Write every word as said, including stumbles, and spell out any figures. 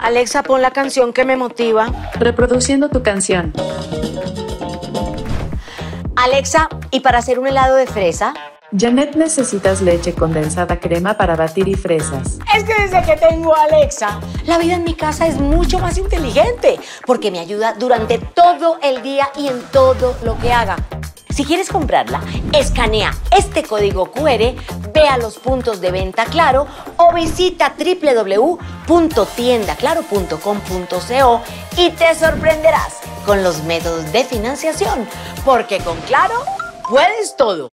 Alexa, pon la canción que me motiva. Reproduciendo tu canción. Alexa, ¿y para hacer un helado de fresa? Janet, necesitas leche condensada, crema para batir y fresas. Es que desde que tengo a Alexa, la vida en mi casa es mucho más inteligente, porque me ayuda durante todo el día y en todo lo que haga. Si quieres comprarla, escanea este código cu erre, ve a los puntos de venta Claro o visita doble u doble u doble u punto tienda claro punto com punto co y te sorprenderás con los métodos de financiación, porque con Claro puedes todo.